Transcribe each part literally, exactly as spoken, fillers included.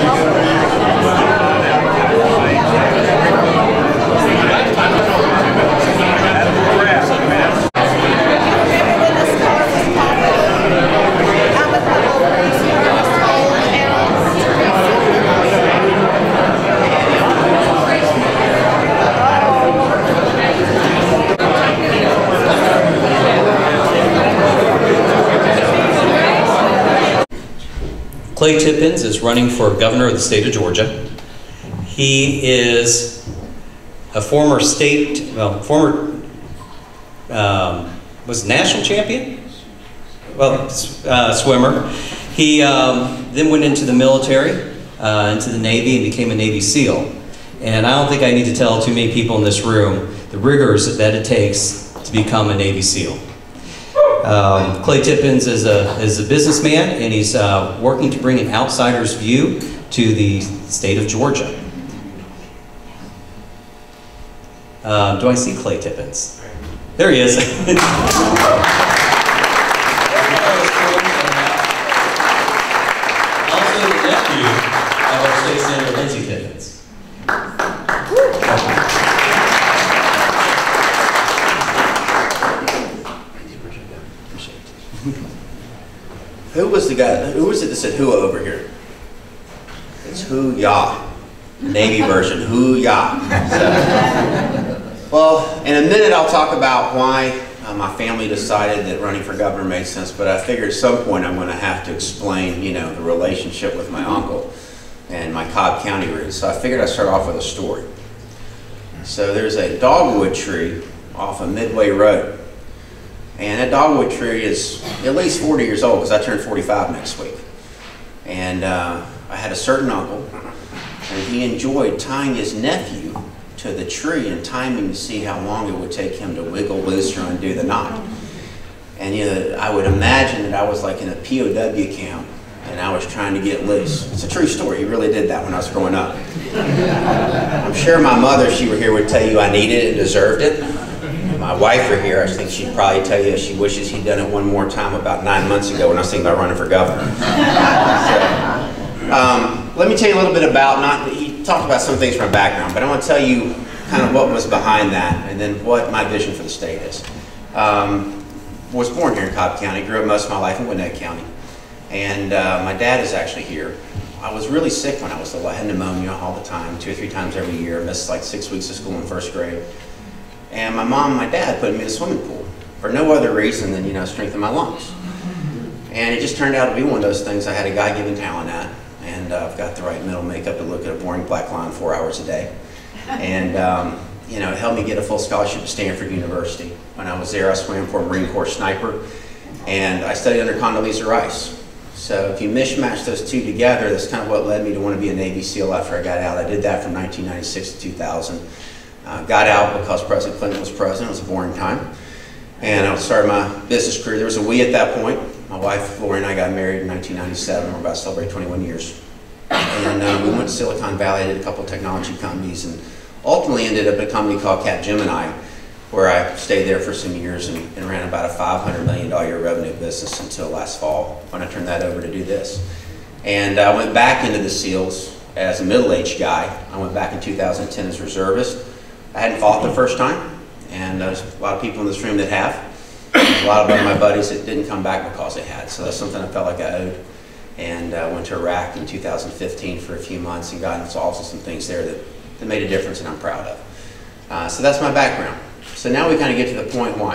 Clay Tippins is running for governor of the state of Georgia. He is a former state, well, former, um, was national champion? Well, uh, swimmer. He um, then went into the military, uh, into the Navy, and became a Navy SEAL. And I don't think I need to tell too many people in this room the rigors that it takes to become a Navy SEAL. Um, Clay Tippins is a, is a businessman, and he's uh, working to bring an outsider's view to the state of Georgia. Um, do I see Clay Tippins? There he is. Also the nephew of our state senator, Lindsay Tippins. Who was the guy, who was it that said who over here? It's who-yah, Navy version, who-yah. So, well, in a minute I'll talk about why uh, my family decided that running for governor made sense, but I figured at some point I'm going to have to explain, you know, the relationship with my uncle and my Cobb County roots. So I figured I'd start off with a story. So there's a dogwood tree off of Midway Road. And that dogwood tree is at least forty years old, because I turn forty-five next week. And uh, I had a certain uncle, and he enjoyed tying his nephew to the tree and timing to see how long it would take him to wiggle loose or undo the knot. And you know, I would imagine that I was like in a P O W camp, and I was trying to get loose. It's a true story. He really did that when I was growing up. I'm sure my mother, if she were here, would tell you I needed it and deserved it. My wife were here, I think she'd probably tell you she wishes he'd done it one more time about nine months ago when I was thinking about running for governor. So, um, let me tell you a little bit about, not, he talked about some things from my background, but I want to tell you kind of what was behind that and then what my vision for the state is. Um, was born here in Cobb County, grew up most of my life in Gwinnett County, and uh, my dad is actually here. I was really sick when I was little. I had pneumonia all the time, two or three times every year, missed like six weeks of school in first grade. And my mom and my dad put me in a swimming pool for no other reason than, you know, strengthen my lungs. And it just turned out to be one of those things I had a God-given talent at. And uh, I've got the right mental makeup to look at a boring black line four hours a day. And, um, you know, it helped me get a full scholarship to Stanford University. When I was there, I swam for a Marine Corps sniper. And I studied under Condoleezza Rice. So if you mishmash those two together, that's kind of what led me to want to be a Navy SEAL after I got out. I did that from nineteen ninety-six to two thousand. Uh, got out because President Clinton was president. It was a boring time. And I started my business career. There was a we at that point. My wife, Lori, and I got married in nineteen ninety-seven. We're about to celebrate twenty-one years. And uh, we went to Silicon Valley, did a couple of technology companies, and ultimately ended up at a company called Capgemini, where I stayed there for some years and, and ran about a five hundred million dollar year revenue business until last fall when I turned that over to do this. And I went back into the SEALs as a middle-aged guy. I went back in two thousand ten as reservist. I hadn't fought the first time, and there's a lot of people in this room that have. There's a lot of my buddies that didn't come back because they had, so that's something I felt like I owed. And I uh, went to Iraq in two thousand fifteen for a few months and got involved in some things there that, that made a difference and I'm proud of. Uh, so that's my background. So now we kind of get to the point why.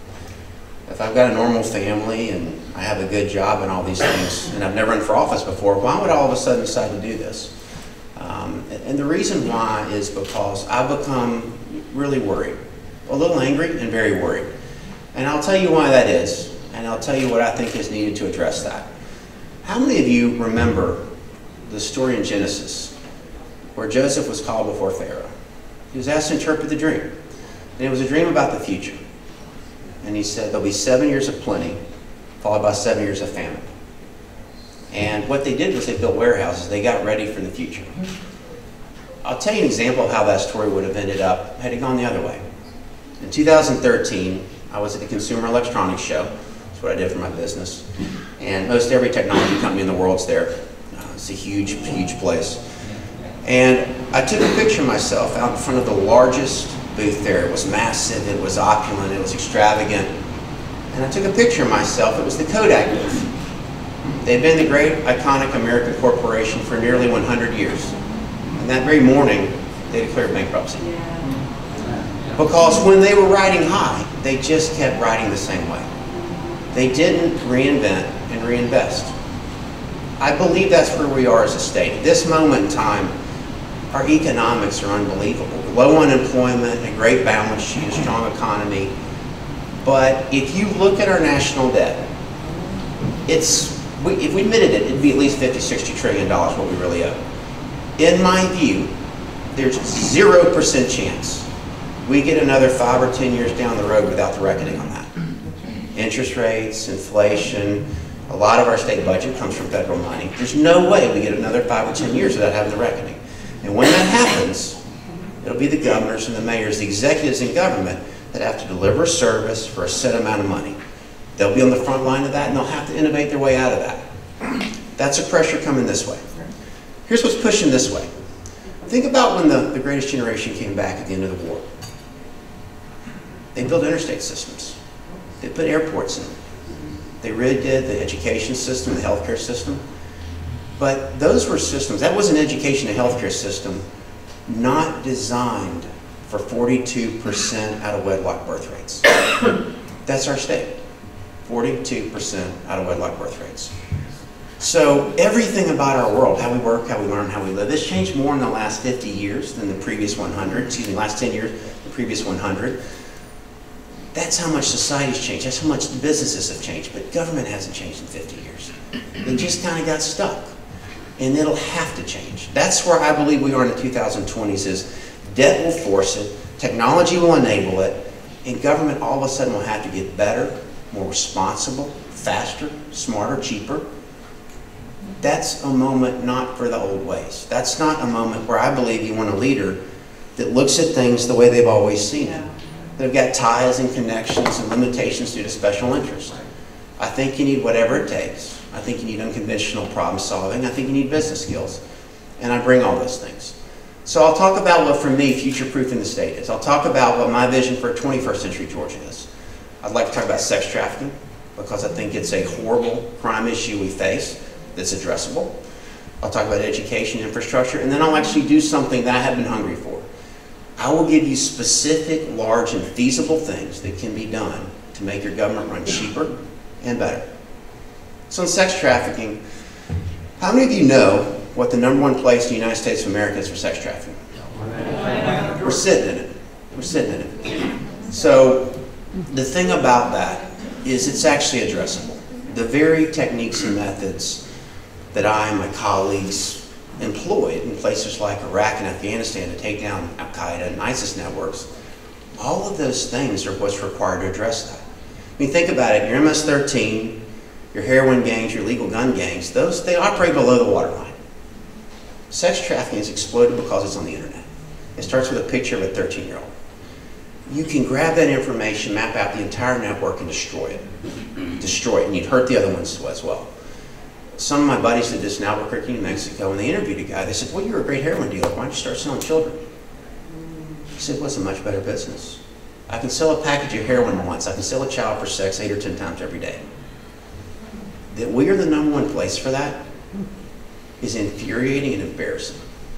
If I've got a normal family and I have a good job and all these things, and I've never run for office before, why would I all of a sudden decide to do this? Um, and the reason why is because I've become really worried, a little angry and very worried. And I'll tell you why that is, and I'll tell you what I think is needed to address that. How many of you remember the story in Genesis where Joseph was called before Pharaoh? He was asked to interpret the dream. And it was a dream about the future. And he said there'll be seven years of plenty, followed by seven years of famine. And what they did was they built warehouses. They got ready for the future. I'll tell you an example of how that story would have ended up had it gone the other way. In two thousand thirteen, I was at the Consumer Electronics Show. That's what I did for my business. And most every technology company in the world's there. Uh, It's a huge, huge place. And I took a picture of myself out in front of the largest booth there. It was massive, it was opulent, it was extravagant. And I took a picture of myself. It was the Kodak booth. They'd been the great, iconic American corporation for nearly one hundred years. And that very morning, they declared bankruptcy. Because when they were riding high, they just kept riding the same way. They didn't reinvent and reinvest. I believe that's where we are as a state. At this moment in time, our economics are unbelievable. Low unemployment, a great balance sheet, a strong economy. But if you look at our national debt, it's, we, if we admitted it, it'd be at least fifty, sixty trillion dollars what we really owe. In my view, there's zero percent chance we get another five or ten years down the road without the reckoning on that. Interest rates, inflation, a lot of our state budget comes from federal money. There's no way we get another five or ten years without having the reckoning. And when that happens, it'll be the governors and the mayors, the executives in government that have to deliver service for a set amount of money. They'll be on the front line of that, and they'll have to innovate their way out of that. That's a pressure coming this way. Here's what's pushing this way. Think about when the, the greatest generation came back at the end of the war. They built interstate systems. They put airports in. They redid the education system, the healthcare system. But those were systems, that was an education and healthcare system not designed for forty-two percent out of wedlock birth rates. That's our state, forty-two percent out of wedlock birth rates. So everything about our world, how we work, how we learn, how we live, this changed more in the last fifty years than the previous one hundred, excuse me, last ten years, the previous one hundred. That's how much society's changed, that's how much the businesses have changed, but government hasn't changed in fifty years. It just kind of got stuck, and it'll have to change. That's where I believe we are in the two thousand twenties is debt will force it, technology will enable it, and government all of a sudden will have to get better, more responsible, faster, smarter, cheaper. That's a moment not for the old ways. That's not a moment where I believe you want a leader that looks at things the way they've always seen it. They've got ties and connections and limitations due to special interest. I think you need whatever it takes. I think you need unconventional problem solving. I think you need business skills. And I bring all those things. So I'll talk about what, for me, future-proofing the state is. I'll talk about what my vision for twenty-first century Georgia is. I'd like to talk about sex trafficking, because I think it's a horrible crime issue we face that's addressable. I'll talk about education infrastructure, and then I'll actually do something that I have been hungry for. I will give you specific, large, and feasible things that can be done to make your government run cheaper and better. So in sex trafficking, how many of you know what the number one place in the United States of America is for sex trafficking? We're sitting in it. We're sitting in it. So the thing about that is it's actually addressable. The very techniques and methods that I and my colleagues employed in places like Iraq and Afghanistan to take down Al-Qaeda and ISIS networks, all of those things are what's required to address that. I mean, think about it, your M S thirteen, your heroin gangs, your legal gun gangs, those, they operate below the waterline. Sex trafficking has exploded because it's on the internet. It starts with a picture of a thirteen-year-old. You can grab that information, map out the entire network, and destroy it. Destroy it, and you'd hurt the other ones as well. Some of my buddies did this in Albuquerque, New Mexico, and they interviewed a guy. They said, well, you're a great heroin dealer. Why don't you start selling children? He said, well, it's a much better business. I can sell a package of heroin once. I can sell a child for sex eight or ten times every day. That we are the number one place for that is infuriating and embarrassing.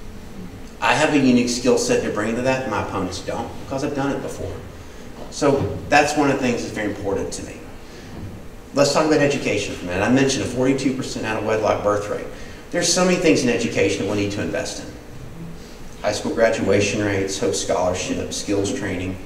I have a unique skill set to bring to that, and my opponents don't, because I've done it before. So that's one of the things that's very important to me. Let's talk about education for a minute. I mentioned a forty-two percent out of wedlock birth rate. There's so many things in education that we need to invest in. High school graduation rates, Hope Scholarship, skills training.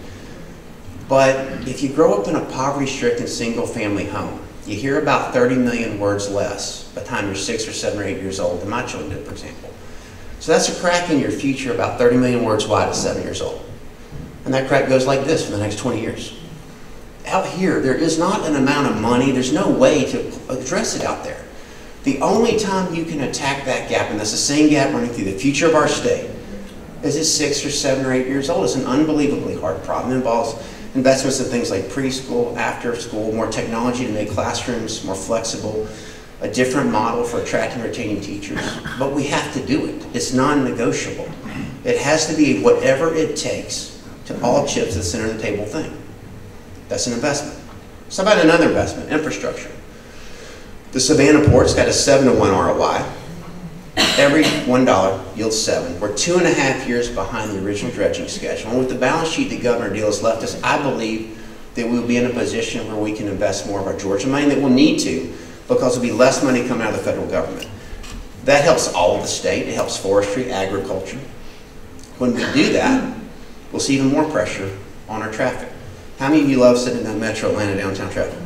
But if you grow up in a poverty-stricken single-family home, you hear about thirty million words less by the time you're six or seven or eight years old than my children did, for example. So that's a crack in your future about thirty million words wide at seven years old. And that crack goes like this for the next twenty years. Out here, there is not an amount of money, there's no way to address it out there. The only time you can attack that gap, and that's the same gap running through the future of our state, is at six or seven or eight years old. It's an unbelievably hard problem. It involves investments in things like preschool, after school, more technology to make classrooms more flexible. a different model for attracting and retaining teachers, but we have to do it. It's non-negotiable. It has to be whatever it takes to all chips at the center of the table thing. That's an investment. So about another investment, infrastructure. The Savannah Port's got a seven to one R O I. Every one dollar yields seven. We're two and a half years behind the original dredging schedule. And with the balance sheet that Governor Deal has left us, I believe that we'll be in a position where we can invest more of our Georgia money that we'll need to, because there'll be less money coming out of the federal government. That helps all of the state. It helps forestry, agriculture. When we do that, we'll see even more pressure on our traffic. How many of you love sitting in that Metro Atlanta downtown traffic?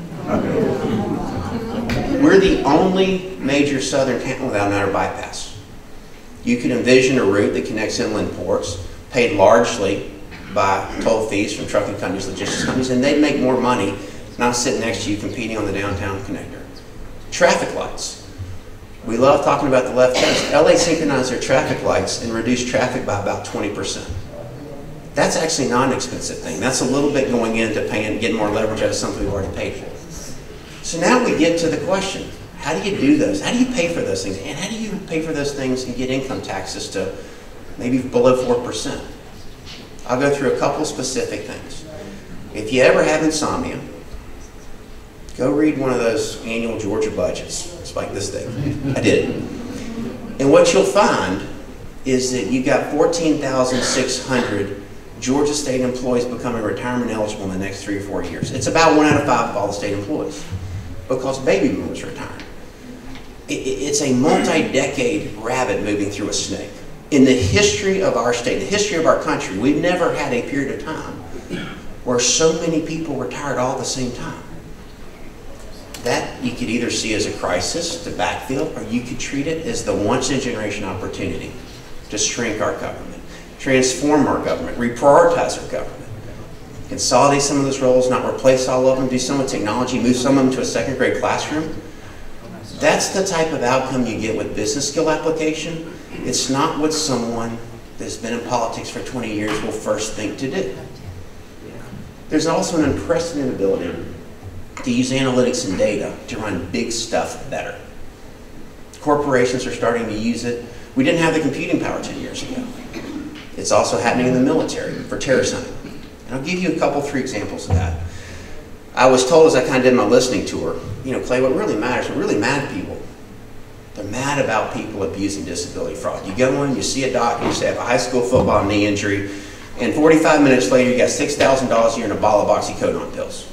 We're the only major southern town without an outer bypass. You can envision a route that connects inland ports, paid largely by toll fees from trucking companies, logistics companies, and they'd make more money not sitting next to you competing on the downtown connector. Traffic lights. We love talking about the left coast. L A synchronized their traffic lights and reduced traffic by about twenty percent. That's actually not an expensive thing. That's a little bit going into paying, getting more leverage out of something we've already paid for. So now we get to the question, how do you do those? How do you pay for those things? And how do you pay for those things and get income taxes to maybe below four percent? I'll go through a couple specific things. If you ever have insomnia, go read one of those annual Georgia budgets. It's like this thing. I did. And what you'll find is that you've got fourteen thousand six hundred Georgia state employees becoming retirement eligible in the next three or four years. It's about one out of five of all the state employees, because baby boomers retire. It's a multi-decade rabbit moving through a snake. In the history of our state, the history of our country, we've never had a period of time where so many people retired all at the same time. That you could either see as a crisis to backfill, or you could treat it as the once-in-a-generation opportunity to shrink our government, transform our government, reprioritize our government, consolidate some of those roles, not replace all of them, do some with technology, move some of them to a second grade classroom. That's the type of outcome you get with business skill application. It's not what someone that's been in politics for twenty years will first think to do. There's also an unprecedented ability to use analytics and data to run big stuff better. Corporations are starting to use it. We didn't have the computing power ten years ago. It's also happening in the military for terrorist hunting. And I'll give you a couple, three examples of that. I was told as I kind of did my listening tour, you know, Clay, what really matters, what really mad people, they're mad about people abusing disability fraud. You go in, you see a doctor, you say, I have a high school football knee injury, and forty-five minutes later, you got six thousand dollars a year in a bottle of oxycodone pills.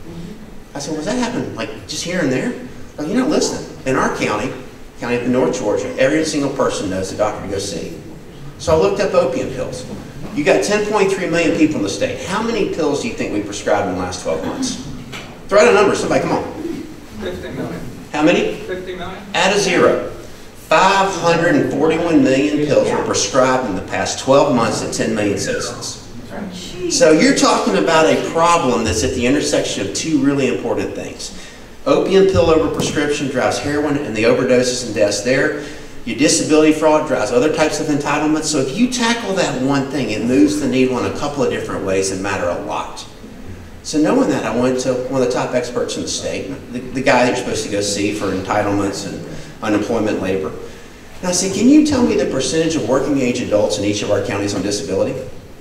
I said, well, does that happen like just here and there? Well, you're not listening. In our county, county of North Georgia, every single person knows the doctor to go see. So I looked up opium pills. You got ten point three million people in the state. How many pills do you think we prescribed in the last twelve months? Throw out a number, somebody, come on. fifty million. How many? fifty million. Add a zero. five hundred forty-one million pills were prescribed in the past twelve months to ten million citizens. So you're talking about a problem that's at the intersection of two really important things. Opium pill overprescription drives heroin and the overdoses and deaths there. Your disability fraud drives other types of entitlements. So if you tackle that one thing, it moves the needle in a couple of different ways that matter a lot. So knowing that, I went to one of the top experts in the state, the, the guy that you're supposed to go see for entitlements and unemployment labor. And I said, can you tell me the percentage of working age adults in each of our counties on disability?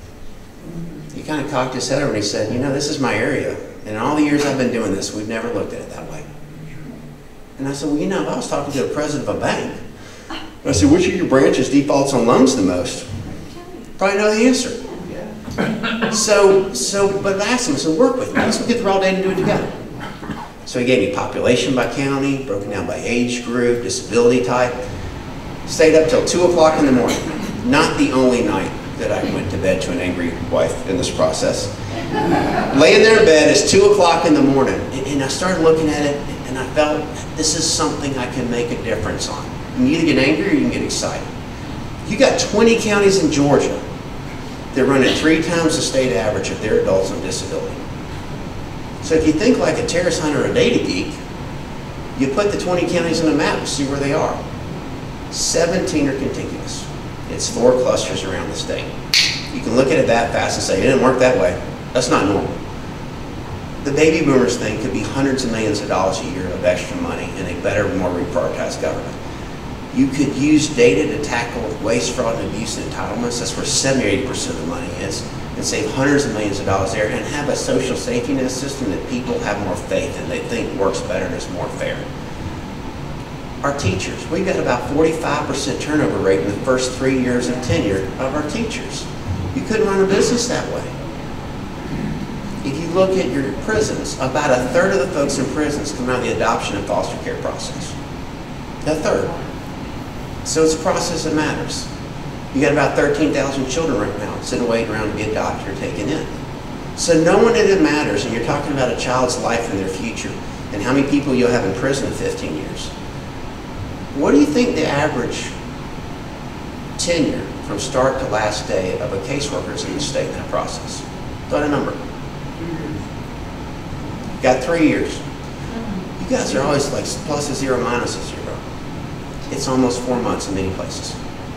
He kind of cocked his head over and he said, you know, this is my area. And in all the years I've been doing this, we've never looked at it that way. And I said, well, you know, if I was talking to a president of a bank, I said, which of your branches defaults on loans the most? Probably know the answer. So, so, but I asked him, I said, work with me. Let's get the raw data and do it together. So he gave me population by county, broken down by age group, disability type. Stayed up till two o'clock in the morning. Not the only night that I went to bed to an angry wife in this process. Laying there in bed, it's two o'clock in the morning, and, and I started looking at it, and I felt this is something I can make a difference on. You can either get angry or you can get excited. You got twenty counties in Georgia that run at three times the state average of their adults on disability. So if you think like a terrorist hunter or a data geek, you put the twenty counties on the map and see where they are. seventeen are contiguous. It's four clusters around the state. You can look at it that fast and say, it didn't work that way. That's not normal. The baby boomers thing could be hundreds of millions of dollars a year of extra money in a better, more reprioritized government. You could use data to tackle waste, fraud, and abuse and entitlements. That's where seventy or eighty percent of the money is, and save hundreds of millions of dollars there, and have a social safety net system that people have more faith in, they think works better and is more fair. Our teachers, we've got about forty-five percent turnover rate in the first three years of tenure of our teachers. You couldn't run a business that way. If you look at your prisons, about a third of the folks in prisons come out of the adoption and foster care process. A third. So it's a process that matters. You got about thirteen thousand children right now sitting waiting around to be adopted or taken in. So knowing that it matters, and you're talking about a child's life and their future, and how many people you'll have in prison in fifteen years. What do you think the average tenure from start to last day of a caseworker is in the state in that process? Throw a number. Got three years. You guys are always like plus a zero, minus a zero. It's almost four months in many places.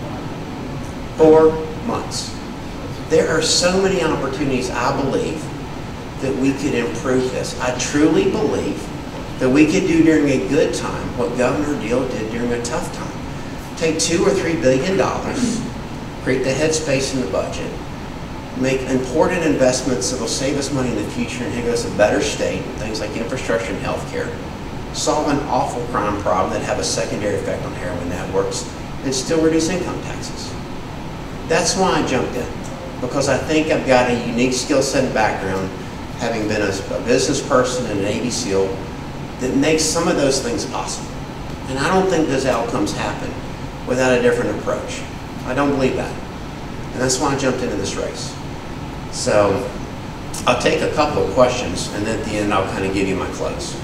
Four months. There are so many opportunities, I believe, that we could improve this. I truly believe that we could do during a good time what Governor Nydeo did during a tough time. Take two or three billion dollars, create the headspace in the budget, make important investments that will save us money in the future and give us a better state, things like infrastructure and healthcare, solve an awful crime problem that have a secondary effect on heroin networks, and still reduce income taxes. That's why I jumped in, because I think I've got a unique skill set and background, having been a, a business person and an Navy SEAL, that makes some of those things possible. And I don't think those outcomes happen without a different approach. I don't believe that. And that's why I jumped into this race. So I'll take a couple of questions, and then at the end I'll kind of give you my close.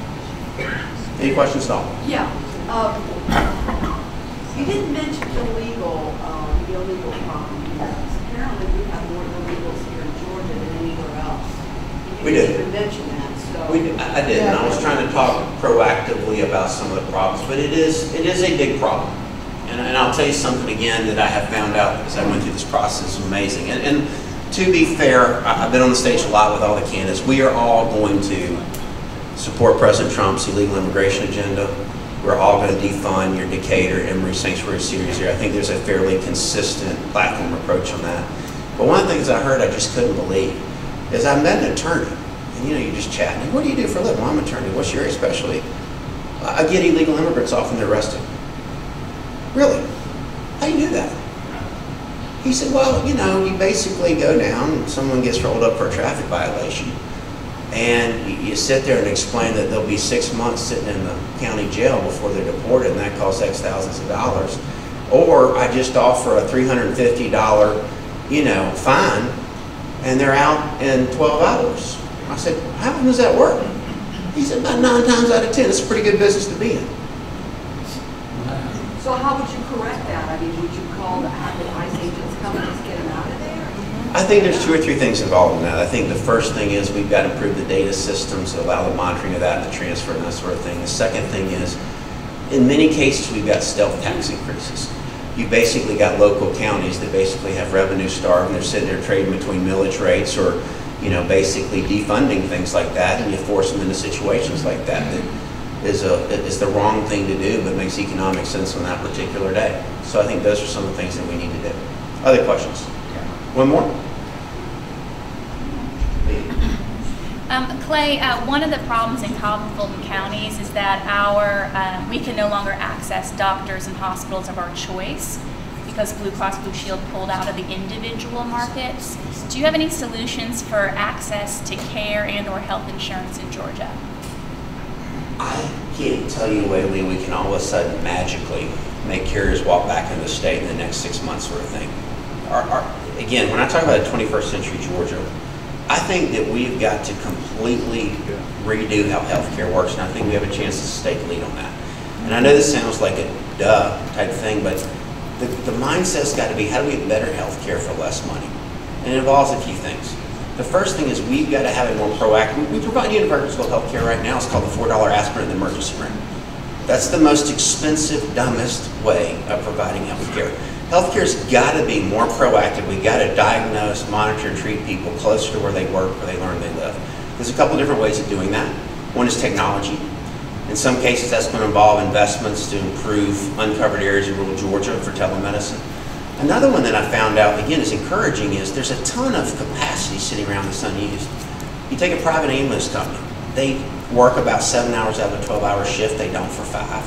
Any questions at all? Yeah. Um, you didn't mention illegal, um, the illegal problem. Apparently we have more illegals here in Georgia than anywhere else. You We didn't did. even mention that. So. We did. I did, and I was trying to talk proactively about some of the problems, but it is it is a big problem. And, and I'll tell you something again that I have found out as I went through this process. It's amazing. And, and to be fair, I've been on the stage a lot with all the candidates. We are all going to support President Trump's illegal immigration agenda. We're all going to defund your Decatur, Emory Sanctuary series here. I think there's a fairly consistent platform approach on that. But one of the things I heard I just couldn't believe is I met an attorney. And you know, you're just chatting. What do you do for a living? Well, I'm an attorney. What's your area specialty? I get illegal immigrants off when they're arrested. Really? How do you do that? He said, well, you know, you basically go down and someone gets rolled up for a traffic violation. And you, you sit there and explain that they'll be six months sitting in the county jail before they're deported, and that costs X thousands of dollars. Or I just offer a three hundred fifty dollar, you know, fine, and they're out in twelve hours. I said, how often does that work? He said, about nine times out of ten. It's a pretty good business to be in. So how would you correct that? I mean, would you call the, have the ICE agents come and just get them out of there? I think there's two or three things involved in that. I think the first thing is we've got to improve the data systems that allow the monitoring of that and the transfer and that sort of thing. The second thing is, in many cases, we've got stealth tax increases. You basically got local counties that basically have revenue starved, and they're sitting there trading between millage rates or, you know, basically defunding things like that, and you force them into situations like that. That is a is the wrong thing to do, but makes economic sense on that particular day. So I think those are some of the things that we need to do. Other questions? One more? Um, Clay, uh, one of the problems in Cobb and Fulton counties is that our um, we can no longer access doctors and hospitals of our choice because Blue Cross Blue Shield pulled out of the individual markets. Do you have any solutions for access to care and or health insurance in Georgia? I can't tell you a way we can all of a sudden magically make carriers walk back into the state in the next six months sort of thing. Our, our, again, when I talk about a twenty-first century Georgia, I think that we've got to completely redo how healthcare works, and I think we have a chance to stake lead on that. And I know this sounds like a duh type thing, but the, the mindset's got to be, how do we get better healthcare for less money? And it involves a few things. The first thing is we've got to have a more proactive, we provide universal healthcare right now. It's called the four dollar aspirin in the emergency room. That's the most expensive, dumbest way of providing healthcare. Healthcare's got to be more proactive. We've got to diagnose, monitor, and treat people closer to where they work, where they learn, they live. There's a couple different ways of doing that. One is technology. In some cases, that's going to involve investments to improve uncovered areas of rural Georgia for telemedicine. Another one that I found out, again, is encouraging is there's a ton of capacity sitting around that's unused. You take a private ambulance company. They work about seven hours out of a twelve hour shift. They don't for five.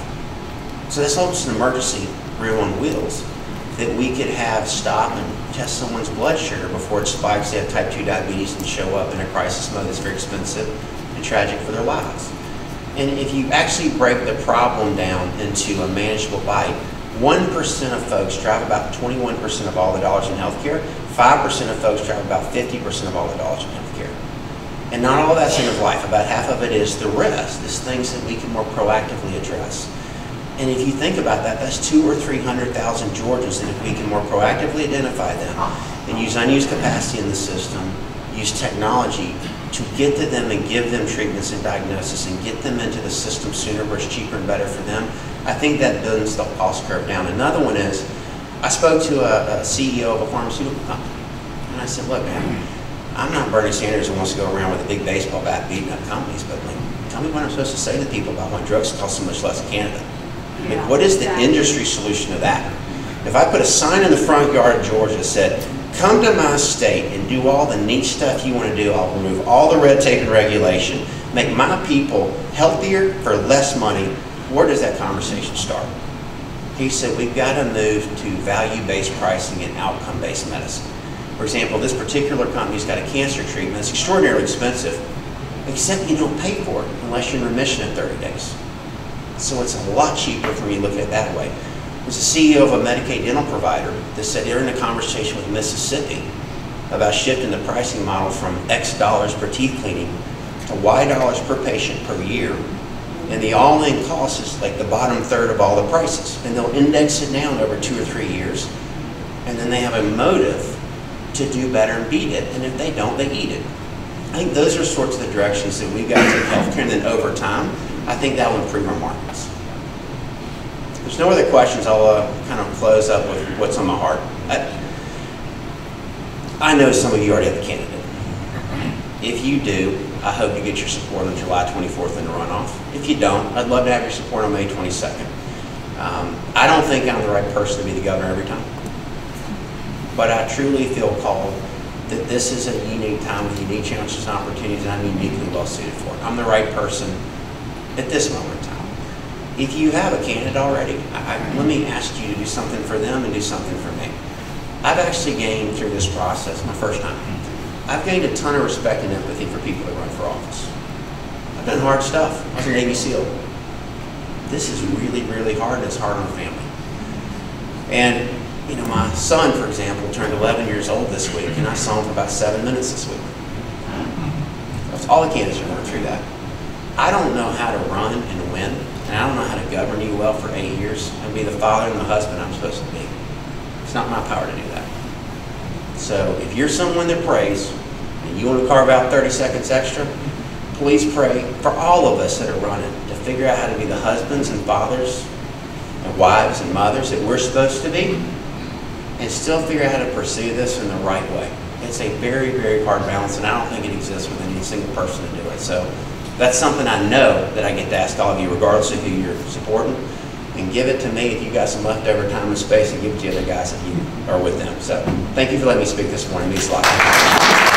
So that's almost an emergency room on wheels that we could have stop and test someone's blood sugar before it spikes. They have type two diabetes and show up in a crisis mode that's very expensive and tragic for their lives. And if you actually break the problem down into a manageable bite, one percent of folks drive about twenty-one percent of all the dollars in healthcare, five percent of folks drive about fifty percent of all the dollars in healthcare. And not all of that's end of life. About half of it is the rest, is things that we can more proactively address. And if you think about that, that's two or three hundred thousand Georgians, and if we can more proactively identify them and use unused capacity in the system, use technology to get to them and give them treatments and diagnosis and get them into the system sooner where it's cheaper and better for them, I think that bends the cost curve down. Another one is, I spoke to a, a C E O of a pharmaceutical company, and I said, look, man, I'm not Bernie Sanders who wants to go around with a big baseball bat beating up companies, but like, tell me what I'm supposed to say to people about why drugs cost so much less in Canada. Yeah, Like, what is the exactly. industry solution to that? If I put a sign in the front yard of Georgia that said, come to my state and do all the neat stuff you want to do, I'll remove all the red tape and regulation, make my people healthier for less money, where does that conversation start? He said, we've got to move to value-based pricing and outcome-based medicine. For example, this particular company's got a cancer treatment. It's extraordinarily expensive, except you don't pay for it unless you're in remission in thirty days. So it's a lot cheaper for me to look at it that way. There's a C E O of a Medicaid dental provider that said they're in a conversation with Mississippi about shifting the pricing model from X dollars per teeth cleaning to Y dollars per patient per year. And the all-in cost is like the bottom third of all the prices. And they'll index it down over two or three years. And then they have a motive to do better and beat it. And if they don't, they eat it. I think those are sorts of the directions that we've got to take healthcare. And then over time, I think that will improve our markets. If there's no other questions, I'll uh, kind of close up with what's on my heart. I, I know some of you already have a candidate. If you do, I hope you get your support on July twenty-fourth in the runoff. If you don't, I'd love to have your support on May twenty-second. Um, I don't think I'm the right person to be the governor every time. But I truly feel called that this is a unique time with unique challenges and opportunities, and I'm uniquely well suited for it. I'm the right person at this moment in time. If you have a candidate already, I, I, let me ask you to do something for them and do something for me. I've actually gained through this process, my first time, I've gained a ton of respect and empathy for people that run for office. I've done hard stuff. I was a Navy SEAL. This is really, really hard, and it's hard on a family. And, you know, my son, for example, turned eleven years old this week, and I saw him for about seven minutes this week. That's all the candidates are going through that. I don't know how to run and win, and I don't know how to govern you well for eight years and be the father and the husband I'm supposed to be. It's not my power to do that. So if you're someone that prays and you want to carve out thirty seconds extra, please pray for all of us that are running to figure out how to be the husbands and fathers and wives and mothers that we're supposed to be, and still figure out how to pursue this in the right way. It's a very, very hard balance, and I don't think it exists with any single person to do it. So that's something I know that I get to ask all of you, regardless of who you're supporting, and give it to me if you got some leftover time and space, and give it to the other guys if you are with them. So thank you for letting me speak this morning. It means a lot.